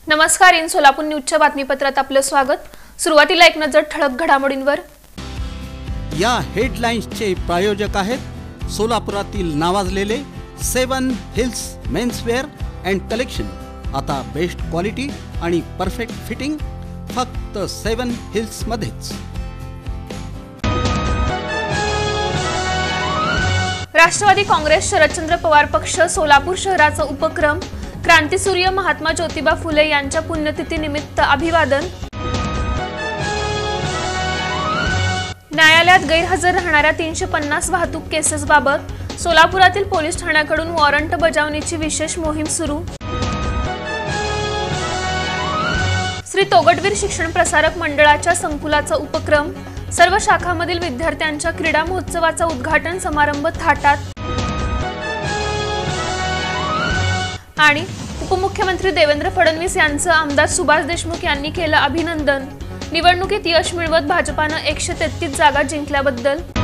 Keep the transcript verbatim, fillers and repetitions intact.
नमस्कार, इन सोलापूर न्यूजच्या बातमीपत्रात आपलं स्वागत। सुरुवातीला एक नजर ठळक घडामोडींवर। या हेडलाईन्सचे प्रायोजक आहेत सोलापुरातील नावाजलेले seven hills menswear and collection. आता बेस्ट क्वालिटी आणि परफेक्ट फिटिंग फक्त सेवन हिल्स मध्येच। राष्ट्रवादी काँग्रेस शरदचंद्र पवार पक्ष सोलापूर शहराचा उपक्रम क्रांतिसूर्य महात्मा ज्योतिबा फुले यांच्या पुण्यतिथी निमित्त अभिवादन। न्यायालयात गैरहजर राहणाऱ्या तीनशे पन्नास वाहतूक केसेस बाबत सोलापुरातील पोलीस ठाण्याकडून वॉरंट बजावणीची विशेष मोहीम सुरू। श्री तोगटवीर शिक्षण प्रसारक मंडळाच्या संकुलाचा उपक्रम सर्व शाखांमधील विद्यार्थ्यांच्या क्रीडा महोत्सवाचा उद्घाटन समारंभ थाटात। आणि उपमुख्यमंत्री देवेंद्र फडणवीस यांचं आमदार सुभाष देशमुख यांनी केलं अभिनंदन। निवडणुकीत यश मिळवत भाजपानं एकशे तेहतीस जागा जिंकल्याबद्दल।